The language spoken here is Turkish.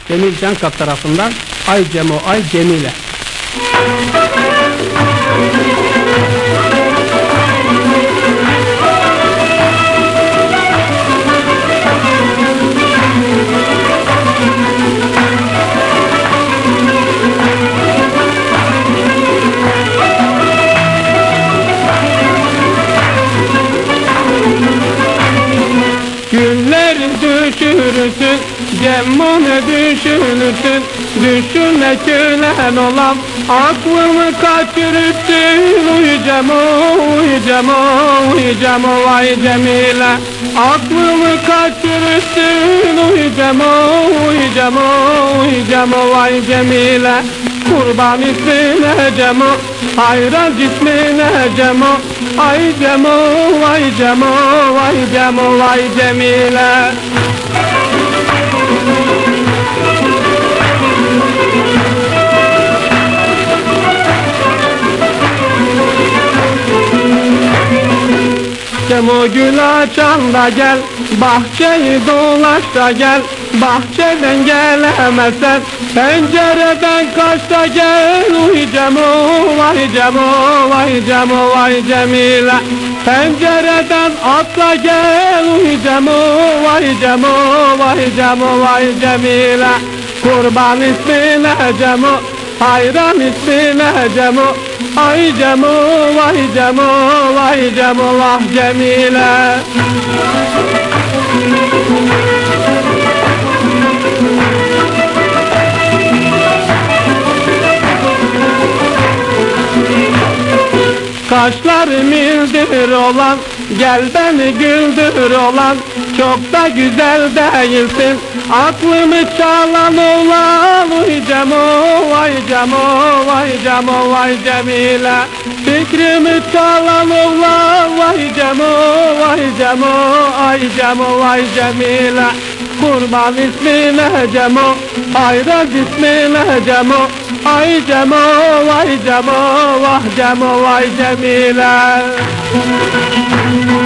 Cemil Cankap tarafından Ay Cemo Ay Cemile. Günleri düşürürsün, Cemone düşünürsün. Düşünme kölen olam, aklımı kaçırırsın. Uy Cemo, uy Cemo, uy Cemo, vay Cemile. Aklımı kaçırırsın. Uy Cemo, uy Cemo, uy Cemo, vay Cemile. Kurban ismine Cemo, hayran cismine Cemo. Ay Cemo, vay Cemo, vay Cemo, vay Cemile. Cemo gül açan da gel, bahçeyi dolaş da gel. Bahçeden gelemezsen, pencereden kaç da gel. Uy Cemo, vay Cemo, vay Cemo, vay Cemile. Pencereden atla gel. Uy Cemo, vay Cemo, vay Cemo, vay Cemile. Kurban ismine Cemo, hayran ismine Cemo. Ay Cemo, vay Cemo, vay Cemo, vah Cemile. Kaşlarım ildir olan, gel beni güldür olan. Çok da güzel değilsin, aklımı çalan olan. Uy Cemo, vay Cemo, vay Cemo, vay Cemile. Fikrimi çalan olan. Vay Cemo, vay Cemo, ay Cemo, vay Cemile. Kurban ismine Cemo, hayran ismine Cemo. Ay Cemo, vay Cemo, vah Cemo, vay Cemile.